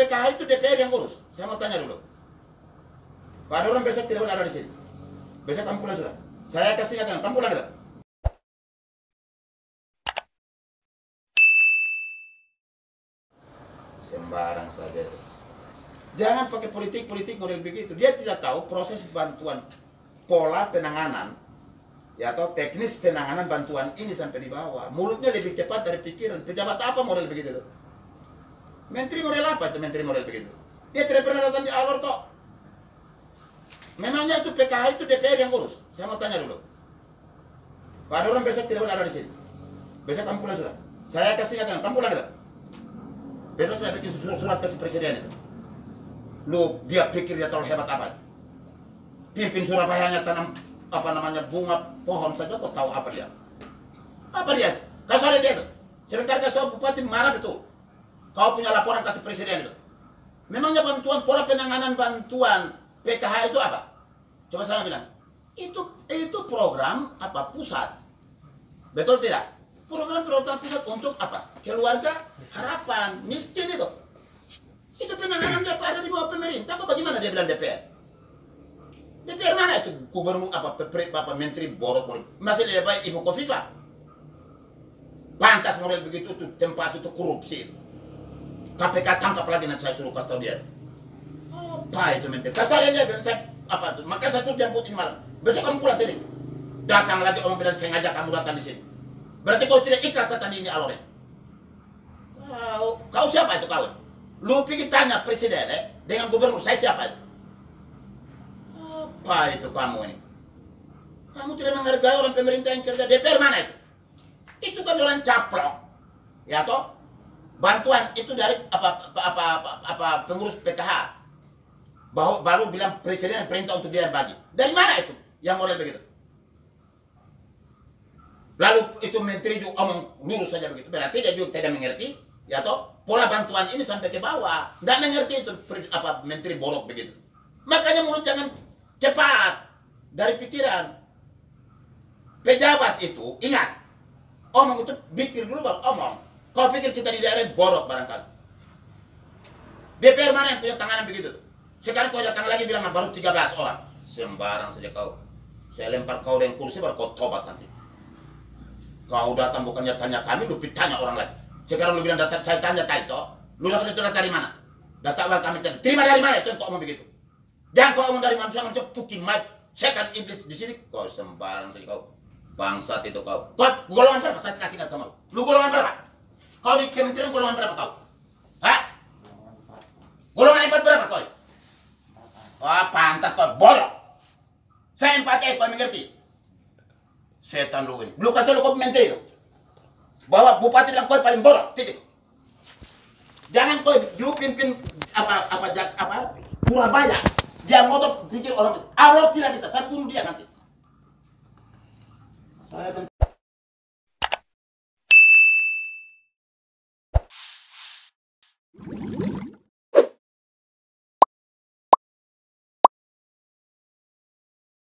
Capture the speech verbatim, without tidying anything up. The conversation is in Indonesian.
P K H itu D P R yang urus. Saya mau tanya dulu. Pak ada orang besok tidak boleh ada di sini. Besok kamu pulang sudah. Saya kasih ingatkan, kamu pulang kita. Sembarang saja. Jangan pakai politik-politik model begitu. Dia tidak tahu proses bantuan, pola penanganan, ya atau teknis penanganan bantuan ini sampai di bawah. Mulutnya lebih cepat dari pikiran. Pejabat apa model begitu? Menteri model apa itu menteri model begitu? Dia tidak pernah datang di Alor kok. Memangnya itu P K H itu D P R yang urus? Saya mau tanya dulu. Pak ada orang besok tidak boleh ada di sini. Besok kamu pulang sudah. Saya kasih ingatkan, kamu pulang kita. Besok saya bikin surat, surat kasih presiden itu. Lu dia pikir dia terlalu hebat apa? Pimpin Surabaya hanya tanam apa namanya bunga pohon saja, kau tahu apa dia? Apa dia? Kasih ada dia tuh. Sebentar kasih bupati marah betul. Kau punya laporan kasih presiden itu. Memangnya bantuan pola penanganan bantuan P K H itu apa? Coba saya bilang. Itu itu program apa pusat. Betul tidak? Program program pusat untuk apa? Keluarga harapan miskin itu. Itu penanganan dia ada di bawah pemerintah. Kok bagaimana dia bilang D P R? D P R mana itu gubernur apa pepre, apa menteri borok borok. Masih lebih baik Ibu Kofifa. Pantas model begitu tuh tempat itu korupsi. K P K tangkap lagi nanti saya suruh kasih tahu dia. Apa itu menteri? Kasih tahu dia bilang saya apa tuh? Makanya saya suruh jemput ini malam. Besok kamu pulang tadi. Datang lagi orang bilang sengaja kamu datang di sini. Berarti kau tidak ikhlas datang di ini Alore. Kau, kau siapa itu kau? Lu pergi tanya presiden eh, dengan gubernur saya siapa itu? Apa itu kamu ini? Kamu tidak menghargai orang pemerintah yang kerja. D P R mana itu? Itu kan orang caplok, ya toh? Bantuan itu dari apa apa apa, apa, apa pengurus P K H. Bahwa baru bilang presiden perintah untuk dia yang bagi. Dari mana itu? Yang model begitu. Lalu itu menteri juga omong lurus saja begitu. Berarti dia juga tidak mengerti, ya toh? Pola bantuan ini sampai ke bawah. Tidak mengerti itu apa menteri borok begitu. Makanya mulut jangan cepat dari pikiran. Pejabat itu ingat, omong itu pikir dulu baru omong. Kau pikir kita di daerah borok barangkali. D P R mana yang punya tanganan begitu? Sekarang kau datang lagi bilang baru tiga belas orang. Sembarang saja kau. Saya lempar kau dengan kursi baru kau tobat nanti. Kau datang bukannya tanya kami, lu tanya orang lain. Sekarang lu bilang data saya tanya tadi toh. Lu dapat itu data dari mana? Data awal kami tadi. Terima dari mana itu kau omong begitu? Jangan kau omong dari manusia manusia puking mat. Saya kan iblis di sini. Kau sembarang saja kau. Bangsat itu kau. Kau golongan berapa? Saya kasih ingat sama lu. Lu golongan berapa? Kau di kementerian golongan berapa kau? Hah? Golongan empat berapa kau? Wah pantas kau bodoh. Saya empat eh kau mengerti? Setan lu ini. Lu kasih lu kau menteri itu. Bahwa bupati bilang kau paling bodoh. Titik. Jangan kau lu pimpin apa apa apa, apa Surabaya. Dia ngotot pikir orang itu. Allah tidak bisa. Saya bunuh dia nanti. Saya